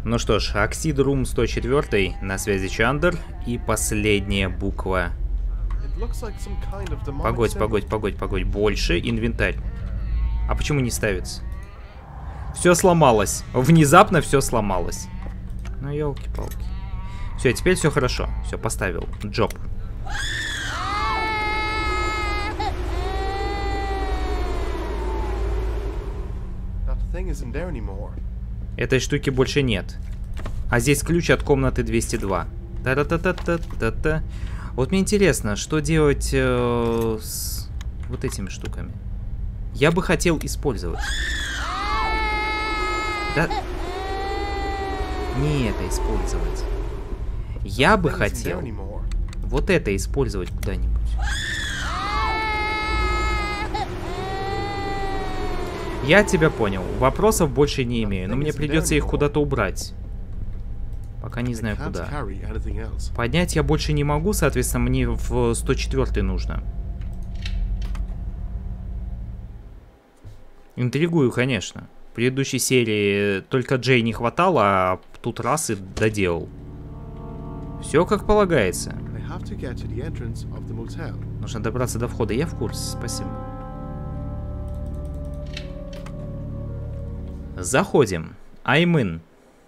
Ну что ж, Оксид Рум 104, на связи Чандр, и последняя буква. Погодь. Больше, инвентарь. А почему не ставится? Все сломалось. Внезапно все сломалось. Ну, елки-палки. Все, теперь все хорошо. Все, поставил. Джоб. Этой штуки больше нет. А здесь ключ от комнаты 202. Та-та-та-та-та-та. Вот мне интересно, что делать с вот этими штуками. Я бы хотел использовать. Да... Не это использовать. Я бы хотел вот это использовать куда-нибудь. Я тебя понял. Вопросов больше не имею, но мне придется их куда-то убрать. Пока не знаю куда. Поднять я больше не могу, соответственно, мне в 104 нужно. Интригую, конечно. В предыдущей серии только Джей не хватало, а тут раз и доделал. Все как полагается. Нужно добраться до входа. Я в курсе, спасибо. Заходим. I'm in.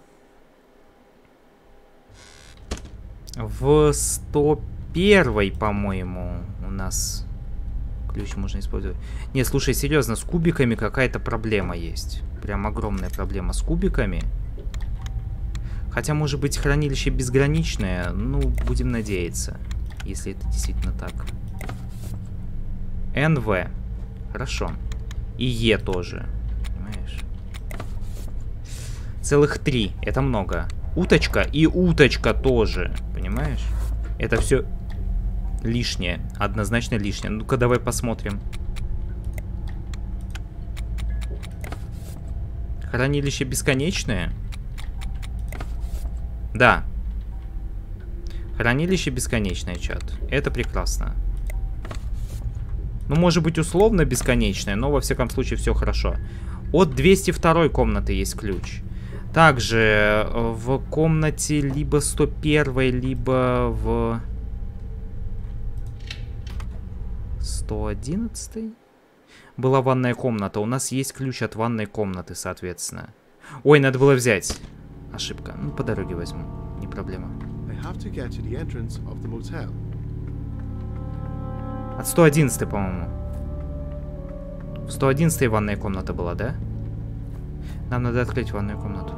В 101, по-моему, у нас ключ можно использовать. Не, слушай, серьезно, с кубиками какая-то проблема есть. Прям огромная проблема с кубиками. Хотя, может быть, хранилище безграничное. Ну, будем надеяться, если это действительно так. НВ. Хорошо. И Е тоже. Понимаешь? Целых 3. Это много. Уточка и уточка тоже. Понимаешь? Это все лишнее. Однозначно лишнее. Ну-ка, давай посмотрим. Хранилище бесконечное? Да. Хранилище бесконечное, чат. Это прекрасно. Ну, может быть, условно бесконечное, но во всяком случае все хорошо. От 202 комнаты есть ключ. Также в комнате либо 101, либо в 111 была ванная комната. У нас есть ключ от ванной комнаты, соответственно. Ой, надо было взять. Ошибка. Ну, по дороге возьму. Не проблема. От 111, по-моему. В 111 ванная комната была, да? Нам надо открыть ванную комнату.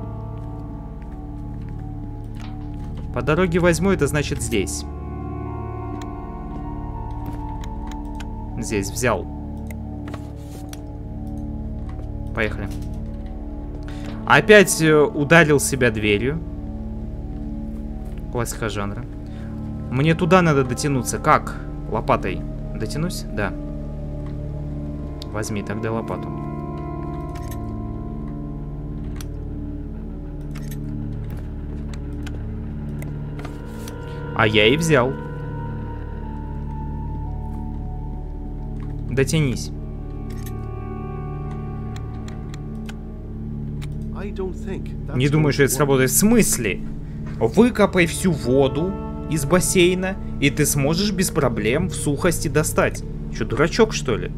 По дороге возьму, это значит здесь. Здесь взял. Поехали. Опять ударил себя дверью. Классика жанра. Мне туда надо дотянуться. Как? Лопатой. Дотянусь? Да. Возьми тогда лопату. А я и взял. Дотянись. Не думаю, что это сработает. В смысле? Выкопай всю воду из бассейна, и ты сможешь без проблем в сухости достать. Че, дурачок, что ли?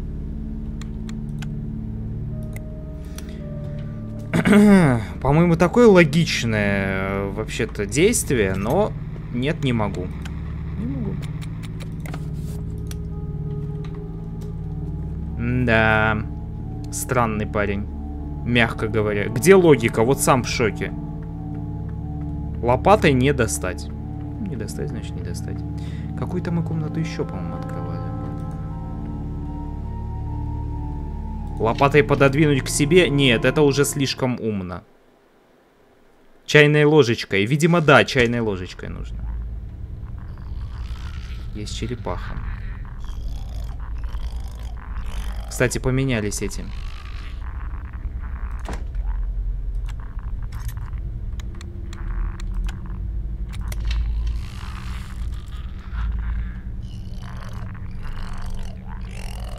По-моему, такое логичное вообще-то действие, но нет, не могу. Не могу. Да, странный парень, мягко говоря. Где логика? Вот сам в шоке. Лопатой не достать. Не достать, значит не достать. Какую-то мы комнату еще, по-моему, открывали. Лопатой пододвинуть к себе? Нет, это уже слишком умно. Чайной ложечкой. Видимо, да, чайной ложечкой нужно. Есть черепаха. Кстати, поменялись этим.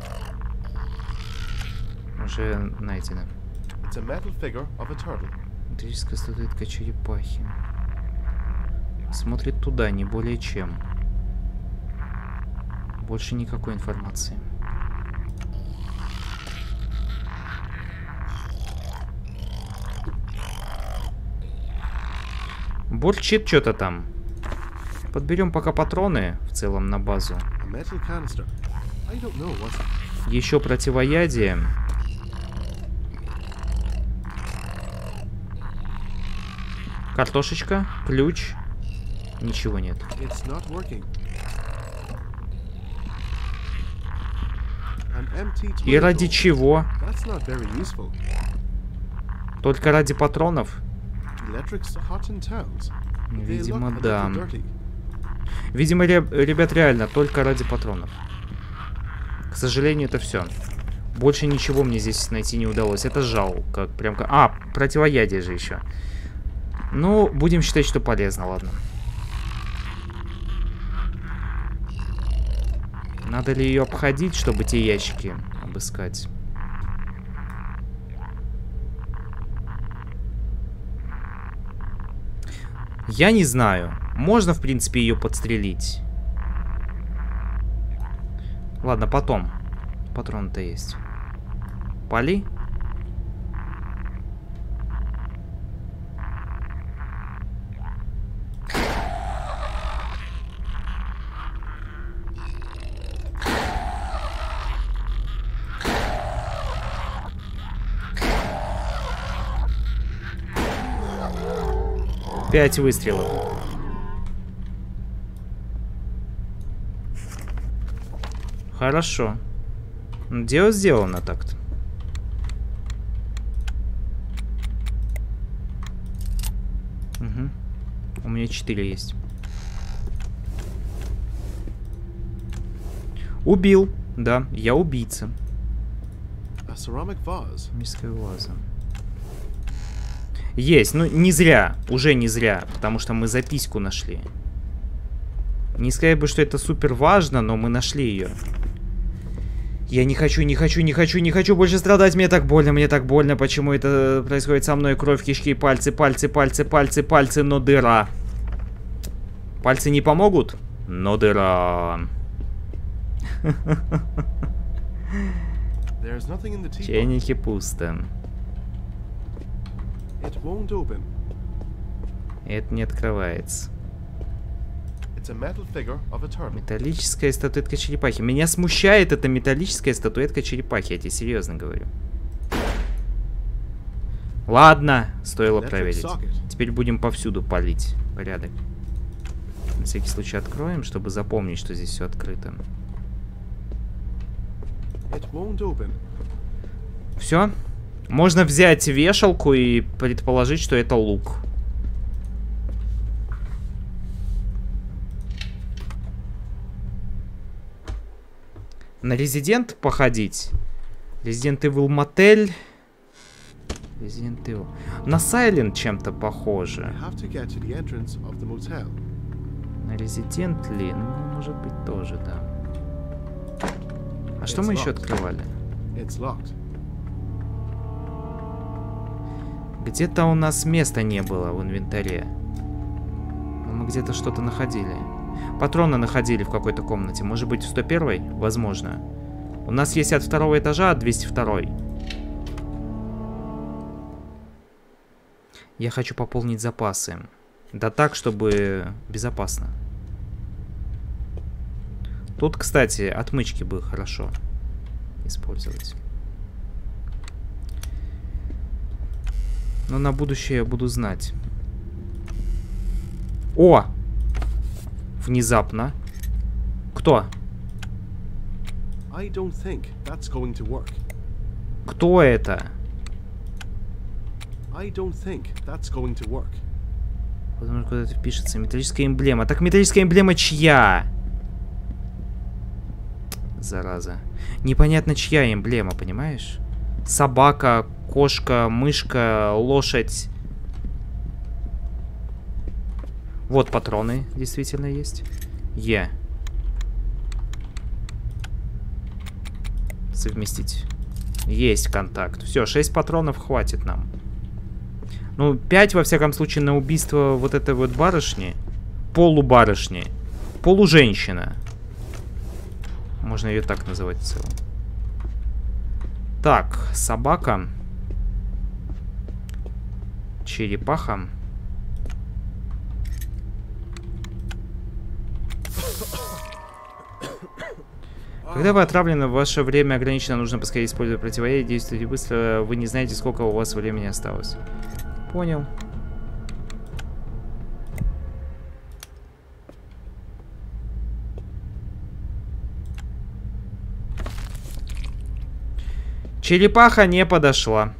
Уже найдено. It's a metal figure of a turtle. Металлическая статуэтка черепахи. Смотрит туда, не более чем. Больше никакой информации. Бурчит что-то там. Подберем пока патроны в целом на базу. Еще противоядие. Картошечка, ключ. Ничего нет. И ради чего? Только ради патронов? Видимо, да. Видимо, ребят, реально, только ради патронов. К сожалению, это все. Больше ничего мне здесь найти не удалось. Это жалко. Прям как... А, противоядие же еще. Ну, будем считать, что полезно, ладно. Надо ли ее обходить, чтобы те ящики обыскать? Я не знаю. Можно, в принципе, ее подстрелить. Ладно, потом. Патрон-то есть. Пали? Пять выстрелов. Хорошо. Дело сделано так-то. Угу. У меня 4 есть. Убил. Да, я убийца. Мисская ваза. Есть, ну не зря, уже не зря, потому что мы записку нашли. Не сказать бы, что это супер важно, но мы нашли ее. Я не хочу больше страдать, мне так больно, почему это происходит со мной, кровь, кишки, пальцы, но дыра. Пальцы не помогут, но дыра. В чайнике пусто. Это не открывается. Металлическая статуэтка черепахи. Меня смущает эта металлическая статуэтка черепахи, я тебе серьезно говорю. Ладно, стоило проверить. Теперь будем повсюду палить. Порядок. На всякий случай откроем, чтобы запомнить, что здесь все открыто. Все? Можно взять вешалку и предположить, что это лук. На Резидент походить. Resident Evil мотель. Resident Evil. На Silent чем-то похоже. На Резидент ли? Ну, может быть, тоже, да. А что мы еще открывали? Где-то у нас места не было в инвентаре. Но мы где-то что-то находили. Патроны находили в какой-то комнате. Может быть, в 101-й? Возможно. У нас есть от 2-го этажа, от 202-й. Я хочу пополнить запасы. Да так, чтобы безопасно. Тут, кстати, отмычки бы хорошо использовать. Но на будущее я буду знать. О! Внезапно. Кто? Кто это? Возможно, куда-то пишется. Металлическая эмблема. Так металлическая эмблема чья? Зараза. Непонятно, чья эмблема, понимаешь? Собака, кошка, мышка, лошадь. Вот патроны действительно есть. Совместить. Есть контакт. Все, 6 патронов хватит нам. Ну, 5, во всяком случае, на убийство вот этой вот барышни. Полубарышни. Полуженщина. Можно ее так называть в целом. Так, собака. Черепаха. Когда вы отравлены, ваше время ограничено, нужно поскорее использовать противоядие, действуйте быстро, вы не знаете, сколько у вас времени осталось. Понял. Черепаха не подошла.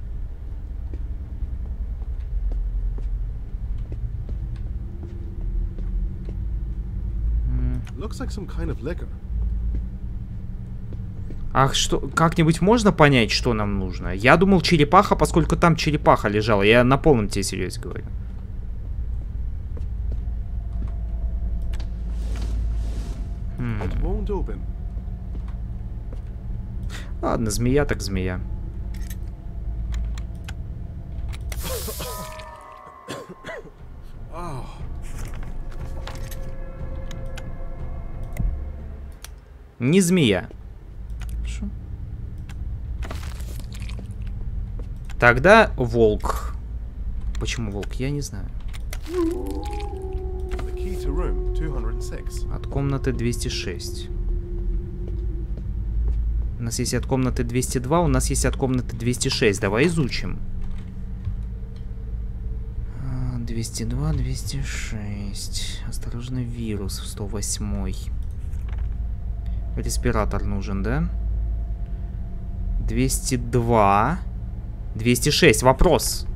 Looks like some kind of liquor. Ах, что, как-нибудь можно понять, что нам нужно? Я думал черепаха, поскольку там черепаха лежала. Я на полном тебе серьезе говорю. It won't open. Ладно, змея так змея. Не змея. Хорошо. Тогда волк. Почему волк? Я не знаю. The key to room 206. От комнаты 206. У нас есть от комнаты 202, у нас есть от комнаты 206. Давай изучим. 202, 206. Осторожно, вирус в 108. Респиратор нужен, да? 202. 206. Вопрос.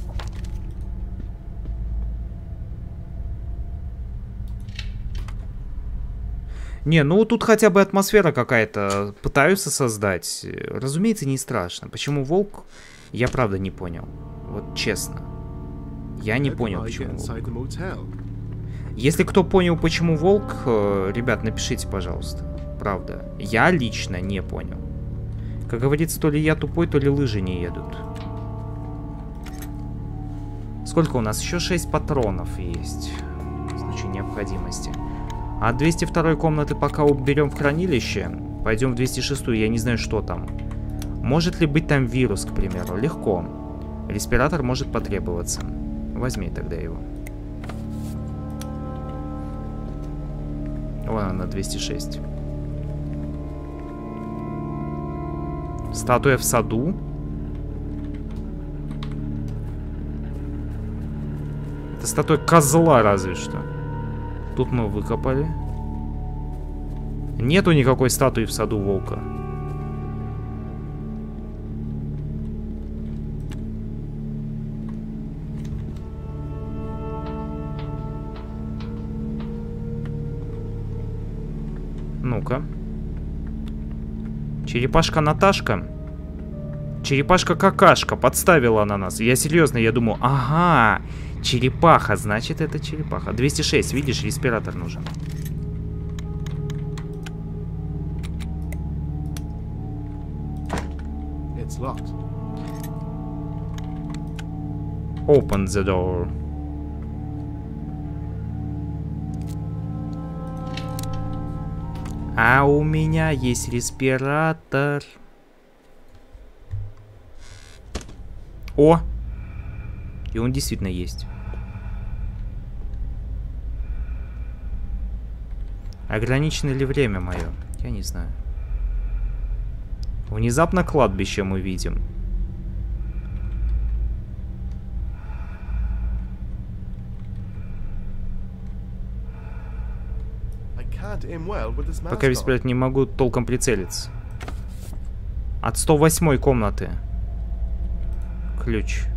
Не, ну тут хотя бы атмосфера какая-то пытаются создать. Разумеется, не страшно. Почему волк? Я правда не понял. Вот честно. Я не понял, почему волк. Если кто понял, почему волк, ребят, напишите, пожалуйста. Правда. Я лично не понял. Как говорится, то ли я тупой, то ли лыжи не едут. Сколько у нас? Еще 6 патронов есть. В случае необходимости. А 202 комнаты пока уберем в хранилище. Пойдем в 206, я не знаю, что там. Может ли быть там вирус, к примеру? Легко. Респиратор может потребоваться. Возьми тогда его. Вон она, 206. Статуя в саду. Это статуя козла разве что. Тут мы выкопали. Нету никакой статуи в саду волка. Ну-ка. Черепашка Наташка. Черепашка-какашка подставила на нас. Я серьезно, я думаю, ага, черепаха, значит это черепаха. 206, видишь, респиратор нужен. It's locked. Open the door. А у меня есть респиратор. О! И он действительно есть. Ограничено ли время мое? Я не знаю. Внезапно кладбище мы видим. Пока весь не могу толком прицелиться. От 108 комнаты. Ключ.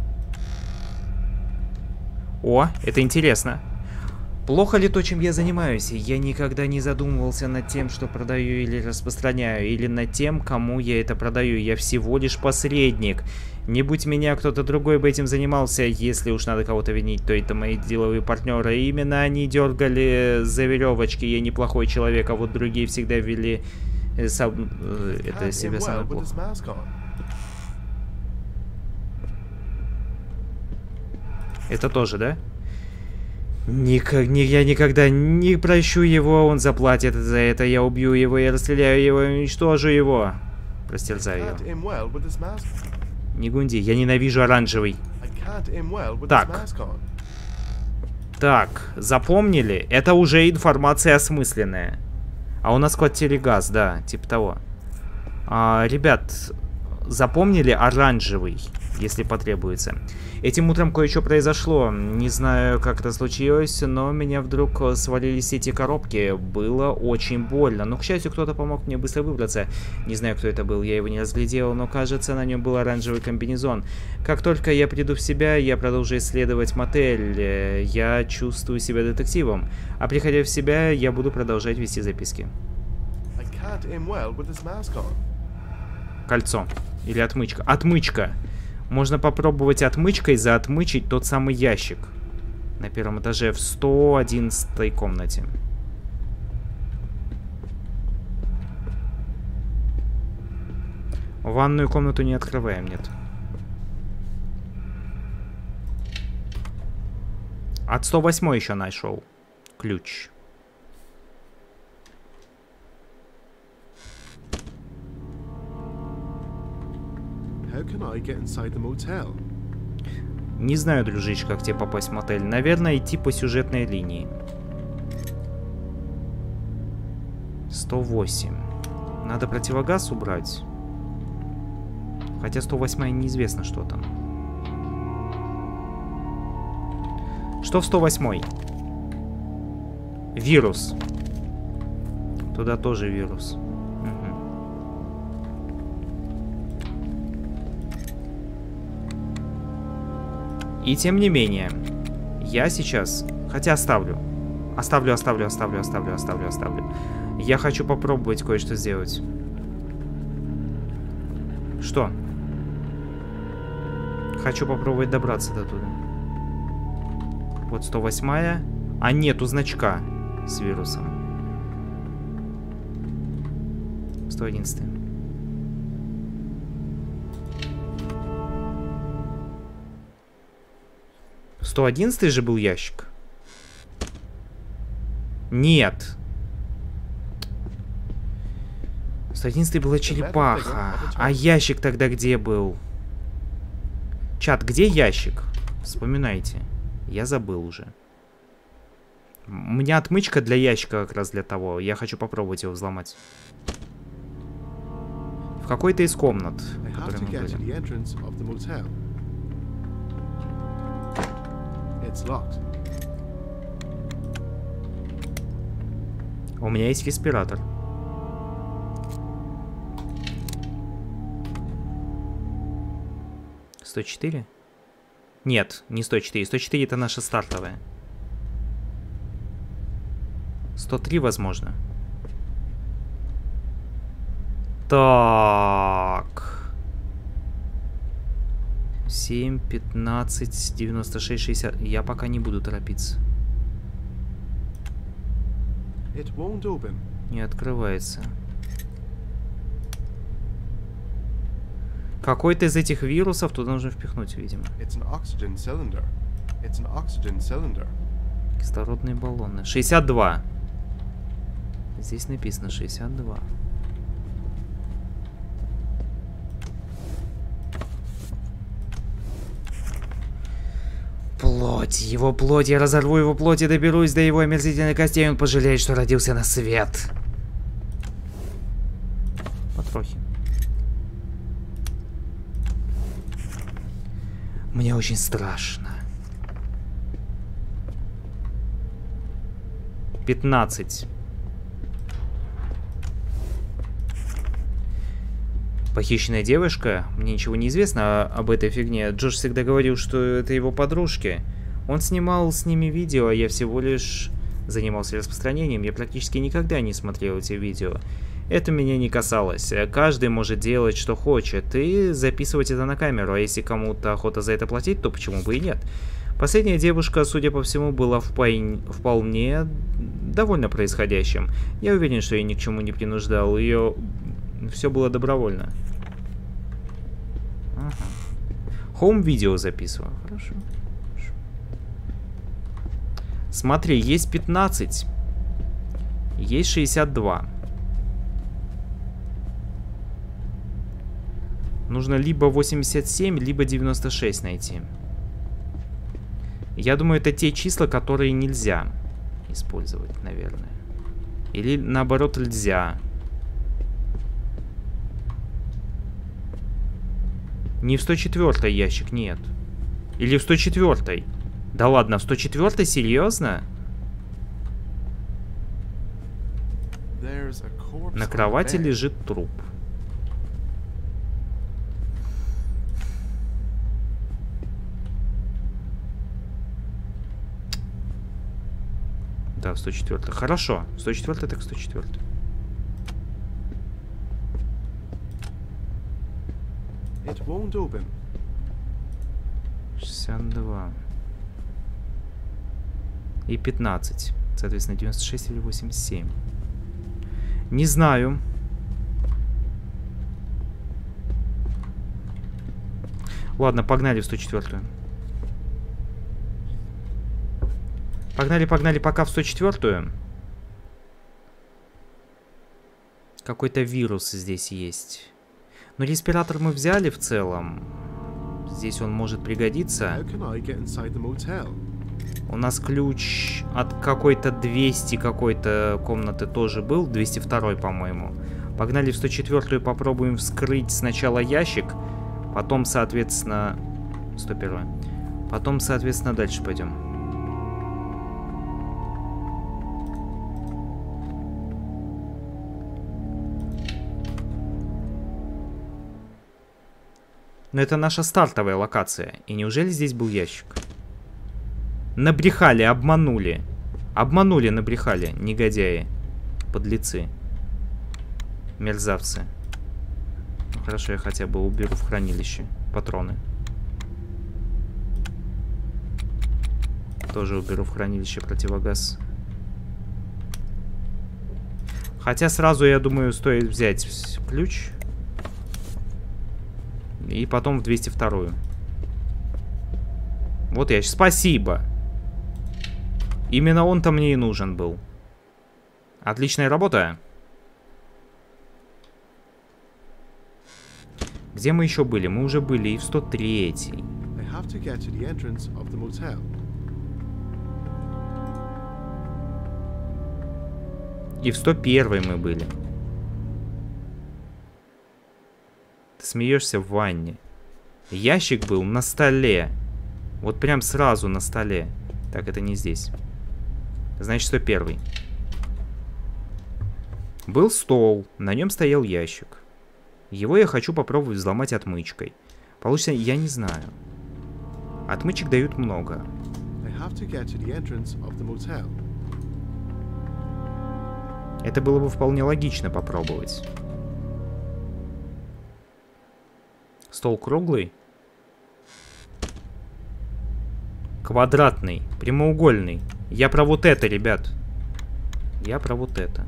О, это интересно. Плохо ли то, чем я занимаюсь? Я никогда не задумывался над тем, что продаю или распространяю, или над тем, кому я это продаю. Я всего лишь посредник. Не будь меня, кто-то другой бы этим занимался. Если уж надо кого-то винить, то это мои деловые партнеры. Именно они дергали за веревочки. Я неплохой человек, а вот другие всегда вели это себя самое плохо. Это тоже, да? Я никогда не прощу его, он заплатит за это. Я убью его, я расстреляю его, уничтожу его. Растерзаю его. Can't aim well with this mask. Не гунди, я ненавижу оранжевый. I can't aim well with Так. this mask on. Так, запомнили? Это уже информация осмысленная. А у нас квартиригаз, да, типа того. Ребят, запомнили оранжевый, если потребуется. Этим утром кое-что произошло. Не знаю, как это случилось, но меня вдруг свалились эти коробки. Было очень больно. Но, к счастью, кто-то помог мне быстро выбраться. Не знаю, кто это был, я его не разглядел, но, кажется, на нем был оранжевый комбинезон. Как только я приду в себя, я продолжу исследовать мотель. Я чувствую себя детективом. А приходя в себя, я буду продолжать вести записки. I can't aim well with this mask on. Кольцо. Или отмычка. Отмычка! Можно попробовать отмычкой заотмычить тот самый ящик. На первом этаже в 111 комнате. Ванную комнату не открываем, нет. От 108 еще нашел. Ключ. How can I get inside the motel? Не знаю, дружище, как тебе попасть в мотель. Наверное, идти по сюжетной линии. 108. Надо противогаз убрать. Хотя 108 неизвестно, что там. Что в 108? Вирус. Туда тоже вирус. И тем не менее, я сейчас... Хотя оставлю. Оставлю. Я хочу попробовать кое-что сделать. Что? Хочу попробовать добраться до туда. Вот 108-я. А нету значка с вирусом. 111-я. — 111 же был ящик? Нет. 111 была черепаха. А ящик тогда где был? Чат, где ящик? Вспоминайте. Я забыл уже. У меня отмычка для ящика как раз для того. Я хочу попробовать его взломать. В какой-то из комнат, в которой мы были. У меня есть респиратор. — 104? Нет, не 104. 104 это наша стартовая. 103, возможно. Так. 7, 15, 96, 60. Я пока не буду торопиться. Не открывается. Какой-то из этих вирусов туда нужно впихнуть, видимо. Кислородные баллоны. 62. Здесь написано 62. Плоть. Его плоть. Я разорву его плоть и доберусь до его омерзительной костей. Он пожалеет, что родился на свет. Потрохи. Мне очень страшно. 15. Похищенная девушка? Мне ничего не известно об этой фигне. Джош всегда говорил, что это его подружки. Он снимал с ними видео, а я всего лишь занимался распространением. Я практически никогда не смотрел эти видео. Это меня не касалось. Каждый может делать, что хочет, и записывать это на камеру. А если кому-то охота за это платить, то почему бы и нет? Последняя девушка, судя по всему, была вполне довольна происходящим. Я уверен, что я ни к чему не принуждал. Ее... Все было добровольно. Ага. Home видео записываю. Хорошо. Смотри, есть 15. Есть 62. Нужно либо 87, либо 96 найти. Я думаю, это те числа, которые нельзя использовать, наверное. Или наоборот нельзя. Не в 104 ящик, нет. Или в 104. Да ладно, в 104 серьезно? На кровати лежит труп. Да, в 104. Хорошо. 104 так 104. It won't open. 62. И 15. Соответственно, 96 или 87. Не знаю. Ладно, погнали в 104-ю. Погнали, погнали, пока в 104-ю. Какой-то вирус здесь есть. Но респиратор мы взяли в целом. Здесь он может пригодиться. У нас ключ от какой-то 200 какой-то комнаты тоже был. 202, по-моему. Погнали в 104-ю, попробуем вскрыть сначала ящик. Потом, соответственно... 101. Потом, соответственно, дальше пойдем. Но это наша стартовая локация. И неужели здесь был ящик? Набрехали, обманули. Обманули, набрехали. Негодяи. Подлецы. Мерзавцы. Ну, хорошо, я хотя бы уберу в хранилище патроны. Тоже уберу в хранилище противогаз. Хотя сразу, я думаю, стоит взять ключ. И потом в 202-ю. Вот я. Спасибо. Именно он-то мне и нужен был. Отличная работа. Где мы еще были? Мы уже были и в 103-й. И в 101-й мы были. Ты смеешься в ванне. Ящик был на столе. Вот прям сразу на столе. Так, это не здесь. Значит, 101-й. Был стол. На нем стоял ящик. Его я хочу попробовать взломать отмычкой. Получится, я не знаю. Отмычек дают много. Это было бы вполне логично попробовать. Стол круглый? Квадратный, прямоугольный. Я про вот это, ребят. Я про вот это.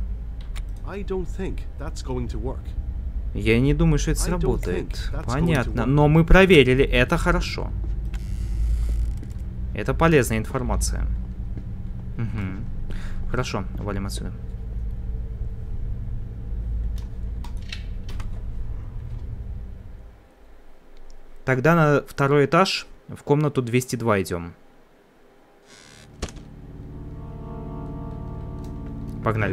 Я не думаю, что это сработает. Понятно, но мы проверили, это хорошо. Это полезная информация. Угу. Хорошо, валим отсюда. Тогда на второй этаж, в комнату 202 идем. Погнали.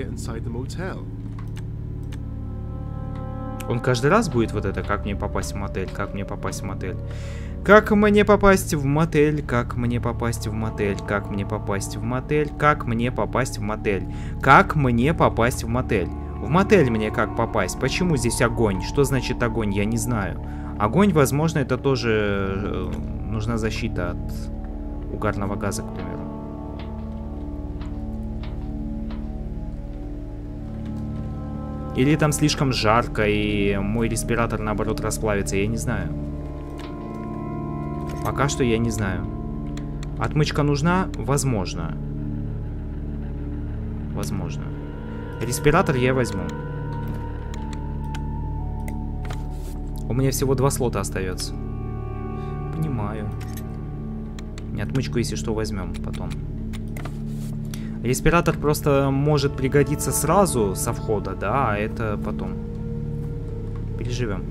Он каждый раз будет вот это, как мне попасть в мотель, как мне попасть в мотель. Как мне попасть в мотель, как мне попасть в мотель, как мне попасть в мотель, как мне попасть в мотель, как мне попасть в мотель. В мотель мне как попасть? Почему здесь огонь? Что значит огонь? Я не знаю. Огонь, возможно, это тоже нужна защита от угарного газа, к примеру. Или там слишком жарко, и мой респиратор, наоборот, расплавится. Я не знаю. Пока что я не знаю. Отмычка нужна? Возможно. Возможно. Респиратор я возьму. У меня всего 2 слота остается. Понимаю. Отмычку, если что, возьмем потом. Респиратор просто может пригодиться сразу со входа, да, а это потом. Переживем.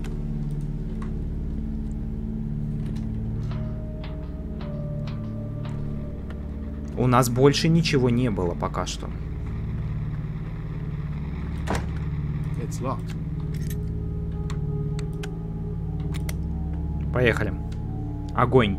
У нас больше ничего не было пока что. It's locked. Поехали. Огонь.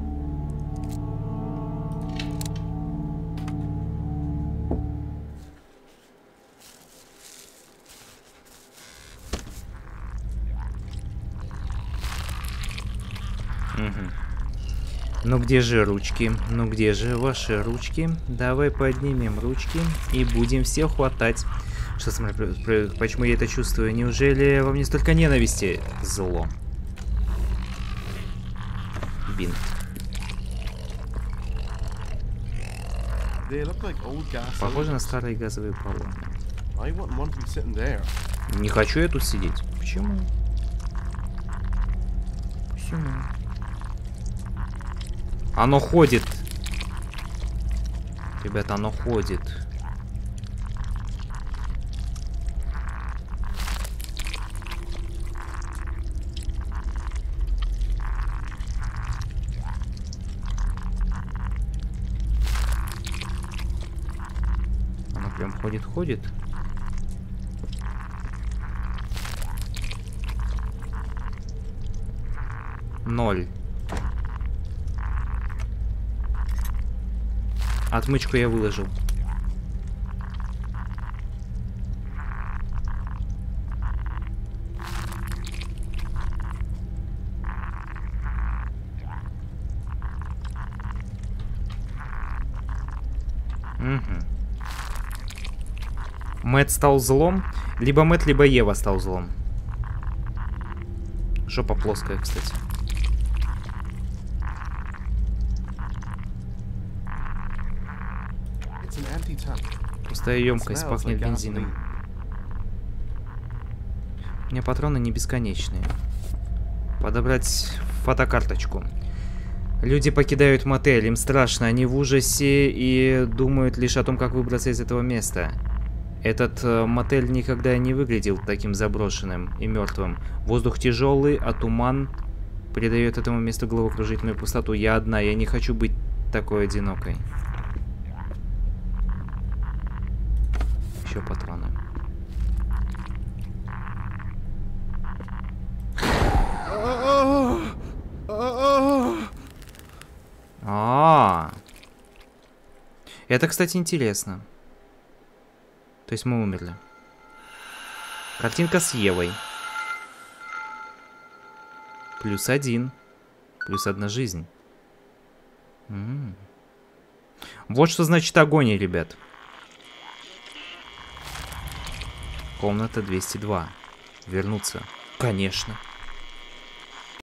Ну где же ручки? Ну где же ваши ручки? Давай поднимем ручки и будем все хватать. Что со мной происходит? Почему я это чувствую? Неужели во мне столько ненависти? Зло. Бинт. They look like old gas Похоже на cylinders. старые газовые баллоны. I wouldn't want them sitting there. Не хочу я тут сидеть. Почему? Почему? Оно ходит. Ребята, оно ходит. Оно прям ходит. Ноль. Отмычку я выложил. Мэтт стал злом. Либо Мэтт, либо Ева стал злом. Жопа плоская, кстати. It's an empty tank. Пустая емкость, пахнет бензином. У меня патроны не бесконечные. Подобрать фотокарточку. Люди покидают мотель, им страшно, они в ужасе и думают лишь о том, как выбраться из этого места. Этот мотель никогда не выглядел таким заброшенным и мертвым. Воздух тяжелый, а туман придает этому месту головокружительную пустоту. Я одна, я не хочу быть такой одинокой. Еще патроны. Это, кстати, интересно. То есть мы умерли. Картинка с Евой. +1. +1 жизнь. Вот что значит огонь, ребят. Комната 202. Вернуться. Конечно.